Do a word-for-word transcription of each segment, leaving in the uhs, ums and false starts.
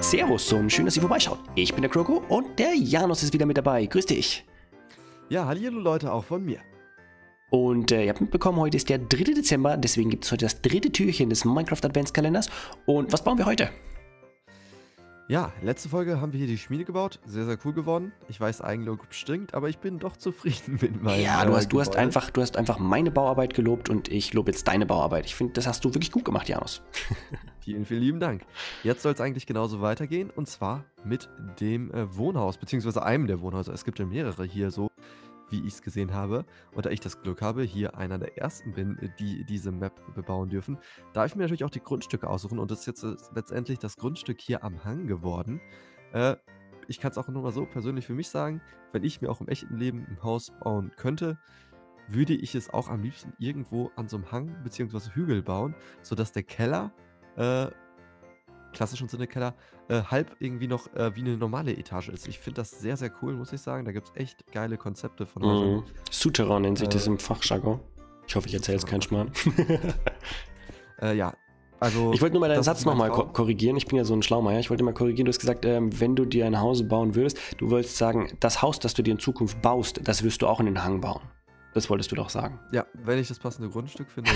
Servus und schön, dass ihr vorbeischaut. Ich bin der Kroko und der Janus ist wieder mit dabei. Grüß dich. Ja, hallo Leute, auch von mir. Und äh, ihr habt mitbekommen, heute ist der dritte Dezember, deswegen gibt es heute das dritte Türchen des Minecraft Adventskalenders. Und was bauen wir heute? Ja, letzte Folge haben wir hier die Schmiede gebaut. Sehr, sehr cool geworden. Ich weiß, Eigenlob stinkt, aber ich bin doch zufrieden mit meinem Ja, du hast, äh, du, hast Gebäude. einfach, du hast einfach meine Bauarbeit gelobt und ich lobe jetzt deine Bauarbeit. Ich finde, das hast du wirklich gut gemacht, Janus. Vielen, vielen lieben Dank. Jetzt soll es eigentlich genauso weitergehen, und zwar mit dem äh, Wohnhaus, beziehungsweise einem der Wohnhäuser. Es gibt ja mehrere hier so, wie ich es gesehen habe. Und da ich das Glück habe, hier einer der ersten bin, die diese Map bebauen dürfen, darf ich mir natürlich auch die Grundstücke aussuchen. Und das ist jetzt äh, letztendlich das Grundstück hier am Hang geworden. Äh, ich kann es auch nur mal so persönlich für mich sagen, wenn ich mir auch im echten Leben ein Haus bauen könnte, würde ich es auch am liebsten irgendwo an so einem Hang bzw. Hügel bauen, sodass der Keller, äh, klassischen Sinne Keller, äh, halb irgendwie noch äh, wie eine normale Etage ist. Ich finde das sehr, sehr cool, muss ich sagen. Da gibt es echt geile Konzepte von Häusern. Mhm. Souterrain nennt sich Äh, das im Fachjargon. Ich hoffe, ich erzähle jetzt keinen Schmarrn. Äh, ja, also... Ich wollte nur mal deinen das Satz ist mein nochmal ko Traum. korrigieren. Ich bin ja so ein Schlaumeier. Ich wollte mal korrigieren. Du hast gesagt, ähm, wenn du dir ein Haus bauen würdest, du wolltest sagen, das Haus, das du dir in Zukunft baust, das wirst du auch in den Hang bauen. Das wolltest du doch sagen. Ja, wenn ich das passende Grundstück finde.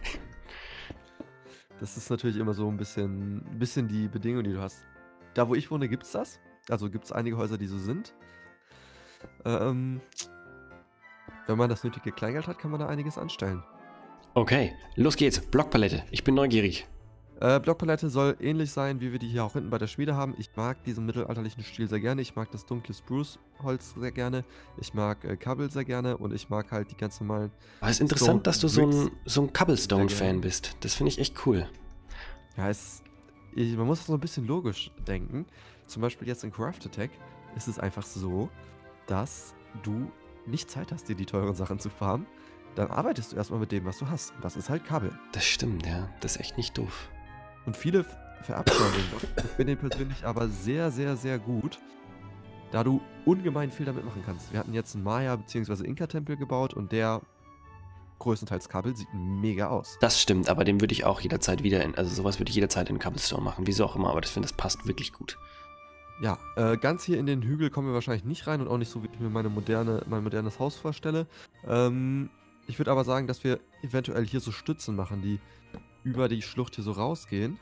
Das ist natürlich immer so ein bisschen, ein bisschen die Bedingung, die du hast. Da, wo ich wohne, gibt es das. Also gibt es einige Häuser, die so sind. Ähm, wenn man das nötige Kleingeld hat, kann man da einiges anstellen. Okay, los geht's. Blockpalette. Ich bin neugierig. Äh, Blockpalette soll ähnlich sein, wie wir die hier auch hinten bei der Schmiede haben. Ich mag diesen mittelalterlichen Stil sehr gerne. Ich mag das dunkle Spruce-Holz sehr gerne. Ich mag äh, Kabel sehr gerne. Und ich mag halt die ganz normalen... Aber es ist interessant, dass du so ein, Bricks so ein sehr Cobblestone-Fan gerne. bist. Das finde ich echt cool. Ja, es, ich, man muss so ein bisschen logisch denken. Zum Beispiel jetzt in Craft Attack ist es einfach so, dass du nicht Zeit hast, dir die teuren Sachen zu farmen. Dann arbeitest du erstmal mit dem, was du hast. Und das ist halt Kabel. Das stimmt, ja. Das ist echt nicht doof. Und viele f- verabscheuen den Block. Ich finde den persönlich aber sehr, sehr, sehr gut, da du ungemein viel damit machen kannst. Wir hatten jetzt einen Maya- bzw. Inka-Tempel gebaut und der größtenteils Kabel sieht mega aus. Das stimmt, aber den würde ich auch jederzeit wieder in, also sowas würde ich jederzeit in Cobblestone machen. Wieso auch immer, aber ich finde, das passt wirklich gut. Ja, äh, ganz hier in den Hügel kommen wir wahrscheinlich nicht rein und auch nicht so, wie ich mir meine moderne, mein modernes Haus vorstelle. Ähm, ich würde aber sagen, dass wir eventuell hier so Stützen machen, die über die Schlucht hier so rausgehen.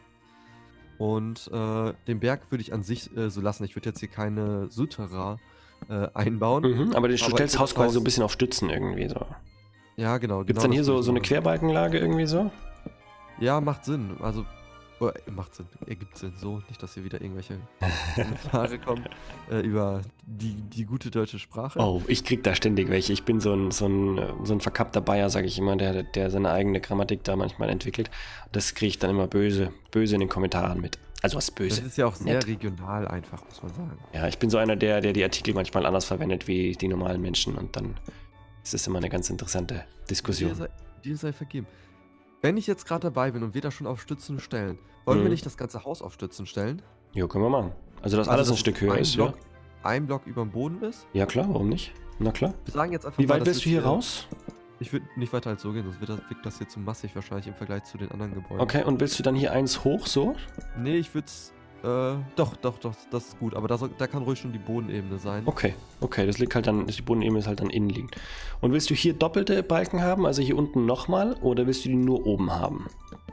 Und äh, den Berg würde ich an sich äh, so lassen. Ich würde jetzt hier keine Souterrain äh, einbauen. Mhm, aber du Aber ich stellst das würd Haus das quasi so ein Haus- bisschen auf Stützen irgendwie so. Ja, genau. Gibt es genau dann hier das so, würd ich so eine machen. Querbalkenlage irgendwie so? Ja, macht Sinn. Also, oh, macht Sinn. Ergibt Sinn. So, nicht, dass hier wieder irgendwelche Kommentare kommen äh, über die, die gute deutsche Sprache. Oh, ich krieg da ständig welche. Ich bin so ein, so ein, äh, so ein verkappter Bayer, sage ich immer, der, der seine eigene Grammatik da manchmal entwickelt. Das kriege ich dann immer böse, böse in den Kommentaren mit. Also was Das böse. ist ja auch sehr Nett. regional einfach, muss man sagen. Ja, ich bin so einer, der, der die Artikel manchmal anders verwendet wie die normalen Menschen und dann ist das immer eine ganz interessante Dir Diskussion. sei, dir sei vergeben. Wenn ich jetzt gerade dabei bin und wir da schon auf Stützen stellen, wollen Mhm. wir nicht das ganze Haus auf Stützen stellen? Jo, können wir machen. Also, dass Also, alles ein dass Stück es höher ein ist, Block, ja? ein Block über dem Boden ist? Ja, klar, warum nicht? Na klar. Wir sagen jetzt einfach Wie mal, weit das willst du ist hier raus? Ich würde nicht weiter als so gehen, sonst wird das, wirkt das hier zu massig wahrscheinlich im Vergleich zu den anderen Gebäuden. Okay, und willst du dann hier eins hoch so? Nee, ich würde es... Äh, doch, doch, doch, das ist gut. Aber da, soll, da kann ruhig schon die Bodenebene sein. Okay, okay, das liegt halt dann, die Bodenebene ist halt dann innen liegend. Und willst du hier doppelte Balken haben, also hier unten nochmal, oder willst du die nur oben haben?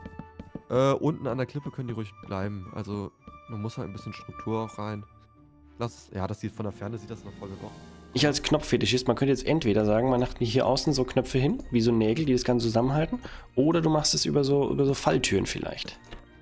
Äh, unten an der Klippe können die ruhig bleiben. Also, man muss halt ein bisschen Struktur auch rein. Lass es, ja, das sieht von der Ferne sieht das noch voll gebraucht. Ich als Knopffetischist, man könnte jetzt entweder sagen, man macht hier außen so Knöpfe hin, wie so Nägel, die das Ganze zusammenhalten, oder du machst es über so, über so Falltüren vielleicht.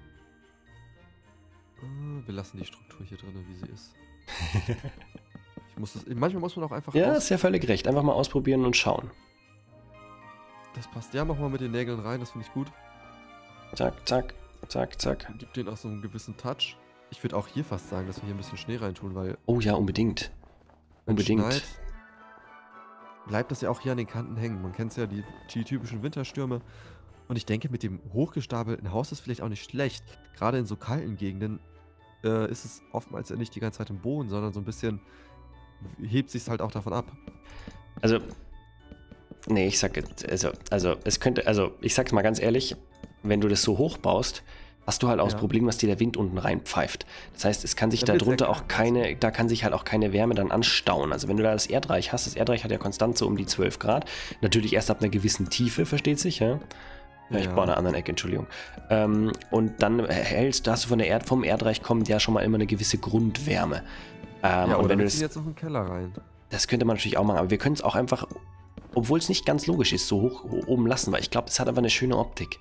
Äh, wir lassen die Struktur hier drin, wie sie ist. Ich muss das, manchmal muss man auch einfach Ja, aus- ist ja völlig recht. Einfach mal ausprobieren und schauen. Das passt. Ja, mach mal mit den Nägeln rein, das finde ich gut. Zack, zack, zack, zack. Gibt denen auch so einen gewissen Touch. Ich würde auch hier fast sagen, dass wir hier ein bisschen Schnee reintun, weil Oh ja, unbedingt. wenn es Unbedingt. schneit, bleibt das ja auch hier an den Kanten hängen. Man kennt ja die, die typischen Winterstürme. Und ich denke, mit dem hochgestapelten Haus ist vielleicht auch nicht schlecht. Gerade in so kalten Gegenden äh, ist es oftmals ja nicht die ganze Zeit im Boden, sondern so ein bisschen hebt sich halt auch davon ab. Also, nee, ich sag jetzt, also, also, es könnte, also, ich sag's mal ganz ehrlich, wenn du das so hoch baust, hast du halt auch das Ja. Problem, dass dir der Wind unten reinpfeift. Das heißt, es kann sich Da da wird's sehr drunter kalt, auch meinst du? keine, da kann sich halt auch keine Wärme dann anstauen. Also wenn du da das Erdreich hast, das Erdreich hat ja konstant so um die zwölf Grad. Natürlich erst ab einer gewissen Tiefe, versteht sich, ja? Ja, ich baue an Ja. einer anderen Ecke, Entschuldigung. Ähm, und dann hältst, da hast du von der Erd, vom Erdreich kommt ja schon mal immer eine gewisse Grundwärme. Ähm, Ja, und oder wenn du wir ziehen das, jetzt noch einen Keller rein. das könnte man natürlich auch machen, aber wir können es auch einfach, obwohl es nicht ganz logisch ist, so hoch oben lassen, weil ich glaube, es hat einfach eine schöne Optik.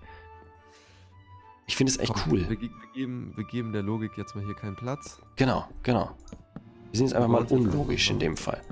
Ich finde es echt Komm, cool. wir, ge- wir, geben, wir geben der Logik jetzt mal hier keinen Platz. Genau, genau. Wir sind jetzt Wir einfach mal wollen's jetzt einfach unlogisch in so. dem Fall.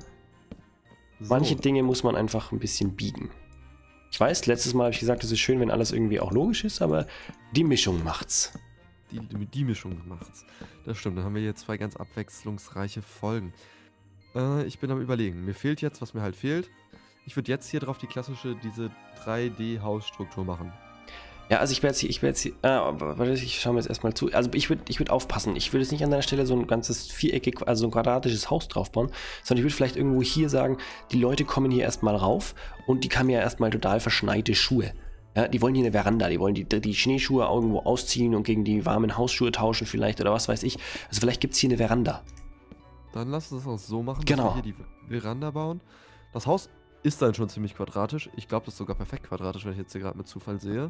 So, Manche Dinge muss man einfach ein bisschen biegen. Ich weiß, letztes Mal habe ich gesagt, es ist schön, wenn alles irgendwie auch logisch ist, aber die Mischung macht's. die, die, die Mischung macht's. Das stimmt, dann haben wir hier zwei ganz abwechslungsreiche Folgen. Äh, ich bin am Überlegen. Mir fehlt jetzt, was mir halt fehlt. Ich würde jetzt hier drauf die klassische, diese drei D-Hausstruktur machen. Ja, also ich werde jetzt hier, ich werde jetzt hier, äh, warte, ich schaue mir jetzt erstmal zu. Also ich würde ich würd aufpassen. Ich würde jetzt nicht an deiner Stelle so ein ganzes viereckig, also so ein quadratisches Haus draufbauen, sondern ich würde vielleicht irgendwo hier sagen, die Leute kommen hier erstmal rauf und die haben ja erstmal total verschneite Schuhe. Ja, die wollen hier eine Veranda, die wollen die, die Schneeschuhe irgendwo ausziehen und gegen die warmen Hausschuhe tauschen vielleicht oder was weiß ich. Also vielleicht gibt es hier eine Veranda. Dann lass uns das auch so machen, Genau. dass wir hier die Veranda bauen. Das Haus ist dann schon ziemlich quadratisch. Ich glaube, das ist sogar perfekt quadratisch, wenn ich jetzt hier gerade mit Zufall sehe.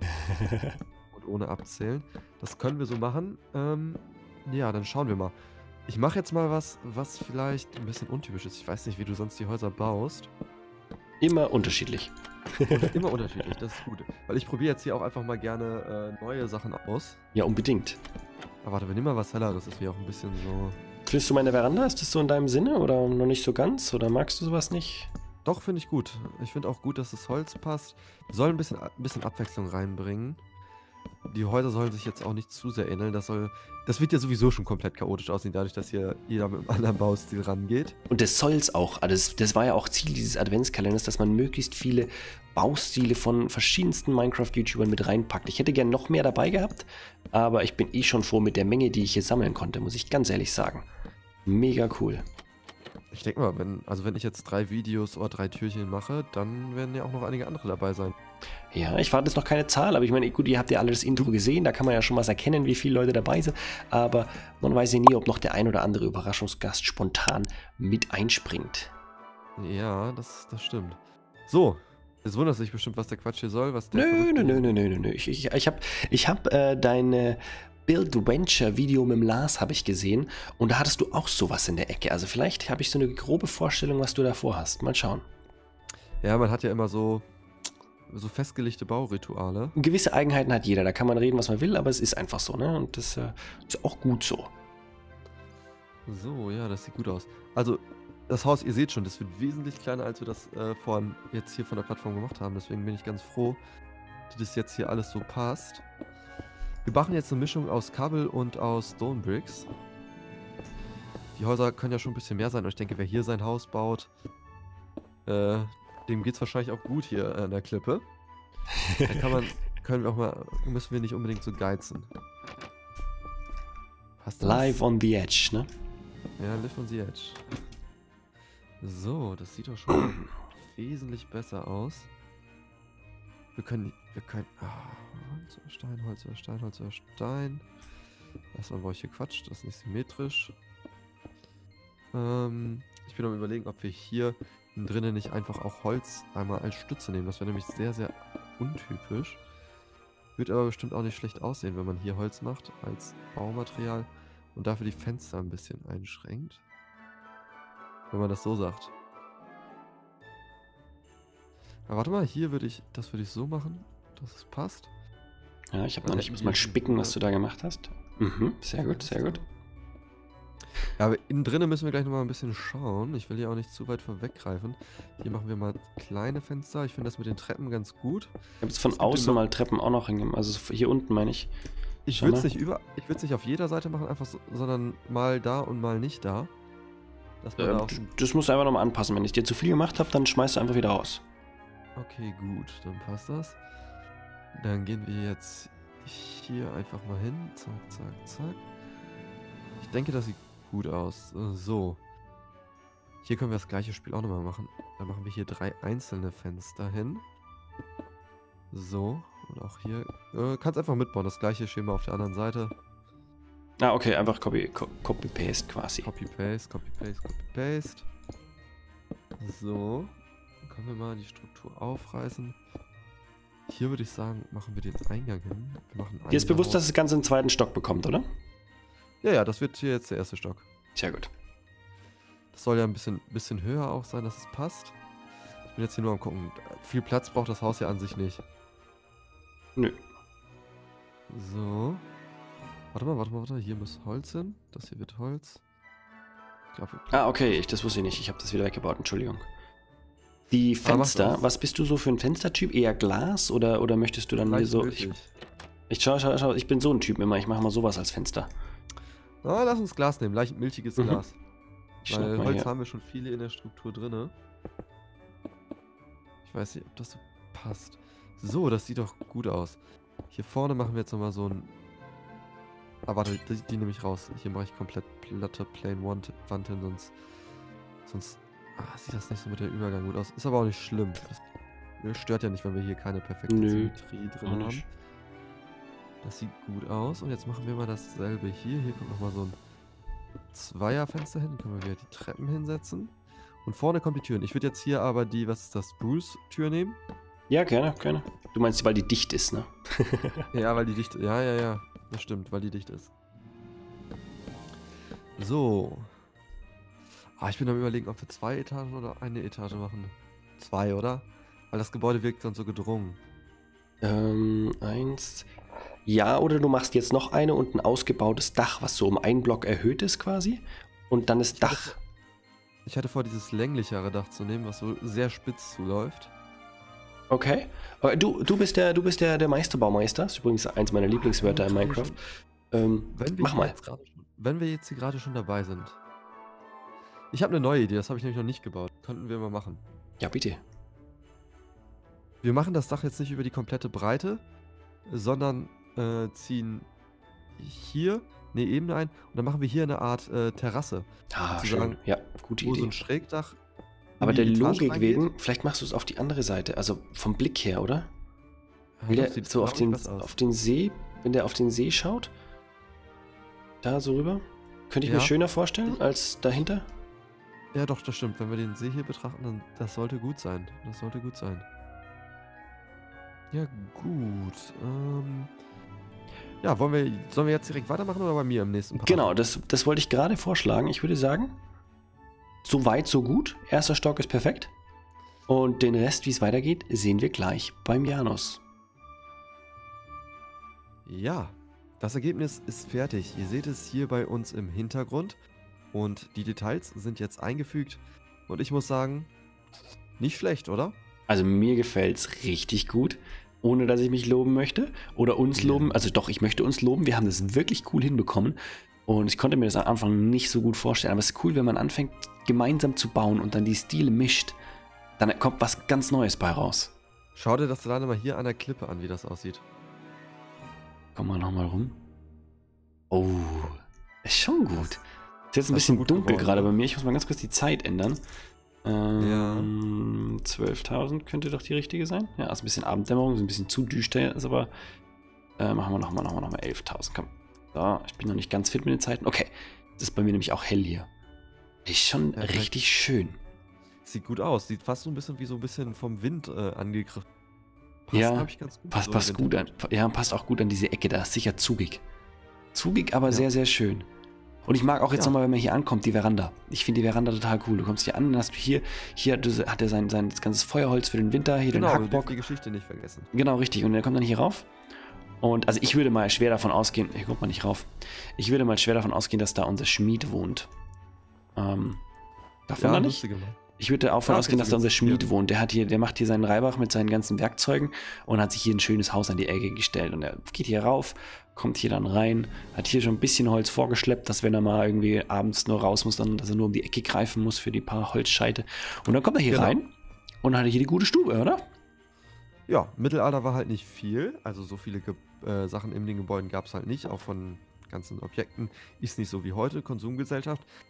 Und ohne abzählen. Das können wir so machen. Ähm, ja, dann schauen wir mal. Ich mache jetzt mal was, was vielleicht ein bisschen untypisch ist. Ich weiß nicht, wie du sonst die Häuser baust. Immer unterschiedlich. Und immer unterschiedlich, das ist gut. Weil ich probiere jetzt hier auch einfach mal gerne äh, neue Sachen aus. Ja, unbedingt. Aber warte, wir nehmen mal was Helleres. Das wäre auch ein bisschen so... Findest du meine Veranda? Ist das so in deinem Sinne oder noch nicht so ganz? Oder magst du sowas nicht? Doch, finde ich gut. Ich finde auch gut, dass das Holz passt. Wir sollen ein bisschen, ein bisschen Abwechslung reinbringen. Die Häuser sollen sich jetzt auch nicht zu sehr ähneln. Das soll, das wird ja sowieso schon komplett chaotisch aussehen, dadurch, dass hier jeder mit einem anderen Baustil rangeht. Und das soll es auch. Also das, das war ja auch Ziel dieses Adventskalenders, dass man möglichst viele Baustile von verschiedensten Minecraft-YouTubern mit reinpackt. Ich hätte gern noch mehr dabei gehabt, aber ich bin eh schon froh mit der Menge, die ich hier sammeln konnte, muss ich ganz ehrlich sagen. Mega cool. Ich denke mal, wenn, also wenn ich jetzt drei Videos oder drei Türchen mache, dann werden ja auch noch einige andere dabei sein. Ja, ich warte jetzt noch keine Zahl, aber ich meine, gut, ihr habt ja alle das Intro gesehen, da kann man ja schon was erkennen, wie viele Leute dabei sind, aber man weiß ja nie, ob noch der ein oder andere Überraschungsgast spontan mit einspringt. Ja, das, das stimmt. So, jetzt wundert sich bestimmt, was der Quatsch hier soll, was der Nö, verrückte nö, nö, hier- nö, nö, nö, nö. Ich, ich, ich habe ich hab, äh, deine Build-Venture-Video mit dem Lars habe ich gesehen und da hattest du auch sowas in der Ecke. Also vielleicht habe ich so eine grobe Vorstellung, was du davor hast. Mal schauen. Ja, man hat ja immer so, so festgelegte Baurituale. Gewisse Eigenheiten hat jeder, da kann man reden, was man will, aber es ist einfach so, ne? Und das äh, ist auch gut so. So, ja, das sieht gut aus. Also, das Haus, ihr seht schon, das wird wesentlich kleiner, als wir das äh, vorhin jetzt hier von der Plattform gemacht haben. Deswegen bin ich ganz froh, dass das jetzt hier alles so passt. Wir machen jetzt eine Mischung aus Kabel und aus Stone Bricks. Die Häuser können ja schon ein bisschen mehr sein. Und ich denke, wer hier sein Haus baut, äh, dem geht es wahrscheinlich auch gut hier an der Klippe. Da kann man, können wir auch mal, müssen wir nicht unbedingt so geizen. Passt das? Live on the edge, ne? Ja, live on the edge. So, das sieht doch schon mal wesentlich besser aus. Wir können, wir können, ah, Holz oder Stein, Holz oder Stein, Holz oder Stein. Erstmal brauche ich hier Quatsch, das ist nicht symmetrisch. Ähm, ich bin am Überlegen, ob wir hier drinnen nicht einfach auch Holz einmal als Stütze nehmen. Das wäre nämlich sehr, sehr untypisch. Wird aber bestimmt auch nicht schlecht aussehen, wenn man hier Holz macht als Baumaterial und dafür die Fenster ein bisschen einschränkt. Wenn man das so sagt. Aber warte mal, hier würde ich, das würde ich so machen, dass es passt. Ja, ich, hab Dann mal, ich hätten muss wir mal hier spicken, was diese- du da gemacht hast. Mhm, sehr gut, sehr gut. Ja, aber innen drinnen müssen wir gleich nochmal ein bisschen schauen. Ich will hier auch nicht zu weit vorweggreifen. Hier machen wir mal kleine Fenster. Ich finde das mit den Treppen ganz gut. Ich habe jetzt von Es gibt außen immer- mal Treppen auch noch hingemacht. Also hier unten meine ich. Ich Schau würde es mal. nicht über, ich würde es nicht auf jeder Seite machen, einfach so, sondern mal da und mal nicht da. Dass man da Ähm, auch d- schon- das musst du einfach nochmal anpassen. Wenn ich dir zu viel gemacht habe, dann schmeißt du einfach wieder raus. Okay, gut, dann passt das. Dann gehen wir jetzt hier einfach mal hin. Zack, zack, zack. Ich denke, das sieht gut aus. Äh, So. Hier können wir das gleiche Spiel auch nochmal machen. Dann machen wir hier drei einzelne Fenster hin. So. Und auch hier. Äh, kannst einfach mitbauen. Das gleiche Schema auf der anderen Seite. Ah, okay, einfach Copy, Co Copy-Paste quasi. Copy-Paste, Copy-Paste, Copy-Paste. So. Dann können wir mal die Struktur aufreißen. Hier würde ich sagen, machen wir den Eingang hin. Wir machen Dir ist bewusst, dass das Ganze einen zweiten Stock bekommt, oder? Ja, ja, das wird hier jetzt der erste Stock. Sehr gut. Das soll ja ein bisschen, bisschen höher auch sein, dass es passt. Ich bin jetzt hier nur am gucken. Viel Platz braucht das Haus ja an sich nicht. Nö. So. Warte mal, warte mal, warte. Hier muss Holz hin. Das hier wird Holz. Ich glaub, Ah, okay, ich, das wusste ich nicht. Ich habe das wieder weggebaut, Entschuldigung. Die Fenster, was bist du so für ein Fenstertyp? Eher Glas oder, oder möchtest du dann hier so... Ich, ich schau, schau, schau, ich bin so ein Typ immer. Ich mache mal sowas als Fenster. Na, lass uns Glas nehmen. Leicht milchiges Mhm. Glas. Ich Weil schnapp mal Holz hier. haben wir schon viele in der Struktur drin. Ich weiß nicht, ob das so passt. So, das sieht doch gut aus. Hier vorne machen wir jetzt nochmal so ein... Ah, warte, die, die nehme ich raus. Hier mache ich komplett platte, plain Wand Wand hin, sonst... Sonst ah, sieht das nicht so mit der Übergang gut aus. Ist aber auch nicht schlimm. Das stört ja nicht, wenn wir hier keine perfekte Nö, Symmetrie drin auch haben. nicht. Das sieht gut aus. Und jetzt machen wir mal dasselbe hier. Hier kommt nochmal so ein Zweierfenster hin. Dann können wir wieder die Treppen hinsetzen. Und vorne kommt die Tür. Ich würde jetzt hier aber die, was ist das, Spruce-Tür nehmen. Ja, gerne, gerne. Du meinst, weil die dicht ist, ne? Ja, weil die dicht ist. Ja, ja, ja. Das stimmt, weil die dicht ist. So. Ah, ich bin am Überlegen, ob wir zwei Etagen oder eine Etage machen. Zwei, oder? Weil das Gebäude wirkt dann so gedrungen. Ähm, eins. Ja, oder du machst jetzt noch eine und ein ausgebautes Dach, was so um einen Block erhöht ist quasi. Und dann das Dach. Ich hatte vor, dieses länglichere Dach zu nehmen, was so sehr spitz zuläuft. Okay. Aber du, du bist der, du bist der, der Meisterbaumeister. Das ist übrigens eins meiner Lieblingswörter in Minecraft. Ähm, Wenn wir mach mal. Jetzt gerade schon, wenn wir jetzt hier gerade schon dabei sind. Ich habe eine neue Idee, das habe ich nämlich noch nicht gebaut. Könnten wir mal machen. Ja, bitte. Wir machen das Dach jetzt nicht über die komplette Breite, sondern äh, ziehen hier eine Ebene ein und dann machen wir hier eine Art äh, Terrasse. Ah, Sozusagen, schön. Ja, gute Wo Idee. so ein Schrägdach. in Aber die der Etage Logik reingeht. wegen, vielleicht machst du es auf die andere Seite, also vom Blick her, oder? Ja, Will das der sieht so auf glaub ich, den, was aus. auf den See, wenn der auf den See schaut? Da so rüber? Könnte ich mir Ja. schöner vorstellen als dahinter? Ja, doch, das stimmt. Wenn wir den See hier betrachten, dann das sollte gut sein. Das sollte gut sein. Ja, gut. Ähm, ja, wollen wir, sollen wir jetzt direkt weitermachen oder bei mir im nächsten Part? Genau, das, das wollte ich gerade vorschlagen. Ich würde sagen, so weit, so gut. Erster Stock ist perfekt. Und den Rest, wie es weitergeht, sehen wir gleich beim Janus. Ja, das Ergebnis ist fertig. Ihr seht es hier bei uns im Hintergrund. Und die Details sind jetzt eingefügt. Und ich muss sagen, nicht schlecht, oder? Also mir gefällt es richtig gut, ohne dass ich mich loben möchte. Oder uns Ja. loben. Also doch, ich möchte uns loben. Wir haben das wirklich cool hinbekommen. Und ich konnte mir das am Anfang nicht so gut vorstellen. Aber es ist cool, wenn man anfängt, gemeinsam zu bauen und dann die Stile mischt. Dann kommt was ganz Neues bei raus. Schau dir das alleine mal hier an der Klippe an, wie das aussieht. Komm mal nochmal rum. Oh, ist schon gut. Ist jetzt ein das ist schon bisschen gut dunkel geworden, gerade ne? bei mir. Ich muss mal ganz kurz die Zeit ändern. Ähm, zwölftausend könnte doch die richtige sein. Ja, ist ein bisschen Abenddämmerung, ist ein bisschen zu düster, ist aber. Äh, machen wir nochmal, nochmal, nochmal elftausend. Komm. So, ich bin noch nicht ganz fit mit den Zeiten. Okay, das ist bei mir nämlich auch hell hier. Ist schon Perfekt. richtig schön. Sieht gut aus. Sieht fast so ein bisschen wie so ein bisschen vom Wind äh, angegriffen. Passt, Ja, glaub ich, ganz gut. Passt, so passt im gut an. Hintergrund. Ja, passt auch gut an diese Ecke. Da ist sicher zugig. Zugig, aber Ja. sehr, sehr schön. Und ich mag auch jetzt Ja. nochmal, wenn man hier ankommt, die Veranda. Ich finde die Veranda total cool. Du kommst hier an, dann hast du hier, hier hat er- hat er sein, sein ganzes Feuerholz für den Winter, hier Genau, den wir dürfen Hackbock. die Geschichte nicht vergessen. Genau, richtig. Und der kommt dann hier rauf. Und also ich würde mal schwer davon ausgehen, hier kommt man nicht rauf. Ich würde mal schwer davon ausgehen, dass da unser Schmied wohnt. Ähm, darf man da nicht? lustige Mal. Ich würde davon Ja, ausgehen, dass da unser kannst du Schmied jetzt- wohnt. Der hat hier, der macht hier seinen Reibach mit seinen ganzen Werkzeugen und hat sich hier ein schönes Haus an die Ecke gestellt. Und er geht hier rauf, kommt hier dann rein, hat hier schon ein bisschen Holz vorgeschleppt, dass wenn er mal irgendwie abends nur raus muss, dann, dass er nur um die Ecke greifen muss für die paar Holzscheite. Und dann kommt er hier Genau. rein und dann hat er hier die gute Stube, oder? Ja, Mittelalter war halt nicht viel. Also so viele Ge äh, Sachen in den Gebäuden gab es halt nicht. Auch von ganzen Objekten ist nicht so wie heute, Konsumgesellschaft.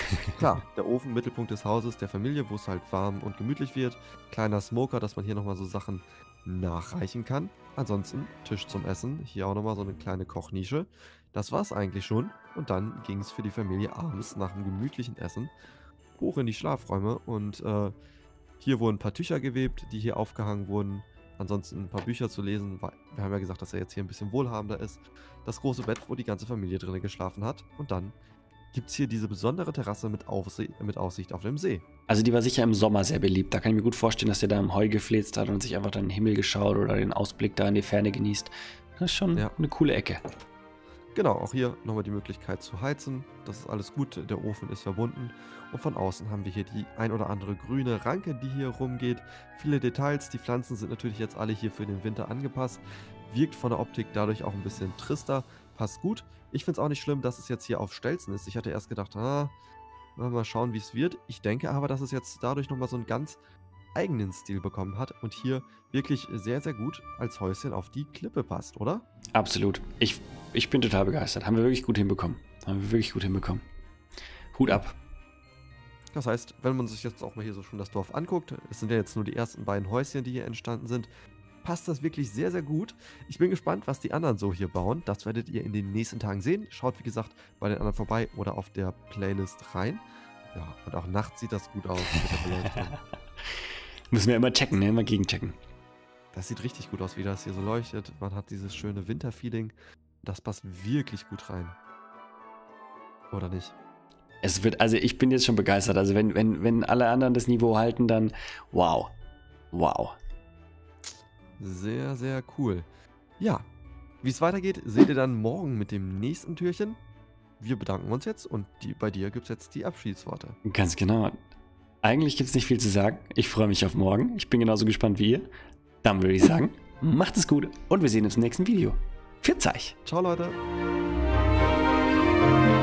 Klar, der Ofen, Mittelpunkt des Hauses, der Familie, wo es halt warm und gemütlich wird. Kleiner Smoker, dass man hier nochmal so Sachen nachreichen kann. Ansonsten Tisch zum Essen. Hier auch nochmal so eine kleine Kochnische. Das war's eigentlich schon. Und dann ging es für die Familie abends nach einem gemütlichen Essen hoch in die Schlafräume. Und äh, hier wurden ein paar Tücher gewebt, die hier aufgehangen wurden. Ansonsten ein paar Bücher zu lesen. Wir haben ja gesagt, dass er jetzt hier ein bisschen wohlhabender ist. Das große Bett, wo die ganze Familie drinnen geschlafen hat. Und dann gibt es hier diese besondere Terrasse mit, Aufsie mit Aussicht auf dem See. Also die war sicher im Sommer sehr beliebt. Da kann ich mir gut vorstellen, dass der da im Heu gefläzt hat und sich einfach dann in den Himmel geschaut oder den Ausblick da in die Ferne genießt. Das ist schon ja. eine coole Ecke. Genau, auch hier nochmal die Möglichkeit zu heizen. Das ist alles gut, der Ofen ist verbunden. Und von außen haben wir hier die ein oder andere grüne Ranke, die hier rumgeht. Viele Details, die Pflanzen sind natürlich jetzt alle hier für den Winter angepasst. Wirkt von der Optik dadurch auch ein bisschen trister, passt gut. Ich finde es auch nicht schlimm, dass es jetzt hier auf Stelzen ist. Ich hatte erst gedacht, ah, mal schauen, wie es wird. Ich denke aber, dass es jetzt dadurch nochmal so einen ganz eigenen Stil bekommen hat und hier wirklich sehr, sehr gut als Häuschen auf die Klippe passt, oder? Absolut. Ich, ich bin total begeistert. Haben wir wirklich gut hinbekommen. Haben wir wirklich gut hinbekommen. Hut ab. Das heißt, wenn man sich jetzt auch mal hier so schon das Dorf anguckt, es sind ja jetzt nur die ersten beiden Häuschen, die hier entstanden sind, passt das wirklich sehr, sehr gut. Ich bin gespannt, was die anderen so hier bauen. Das werdet ihr in den nächsten Tagen sehen. Schaut, wie gesagt, bei den anderen vorbei oder auf der Playlist rein. Ja, und auch nachts sieht das gut aus mit der Beleuchtung. Müssen wir immer checken, ne? Immer gegenchecken. Das sieht richtig gut aus, wie das hier so leuchtet. Man hat dieses schöne Winterfeeling. Das passt wirklich gut rein. Oder nicht? Es wird, also ich bin jetzt schon begeistert. Also wenn, wenn, wenn alle anderen das Niveau halten, dann wow. Wow. Sehr, sehr cool. Ja, wie es weitergeht, seht ihr dann morgen mit dem nächsten Türchen. Wir bedanken uns jetzt und die, bei dir gibt es jetzt die Abschiedsworte. Ganz genau. Eigentlich gibt es nicht viel zu sagen. Ich freue mich auf morgen. Ich bin genauso gespannt wie ihr. Dann würde ich sagen, macht es gut und wir sehen uns im nächsten Video. Pfiat euch. Ciao, Leute.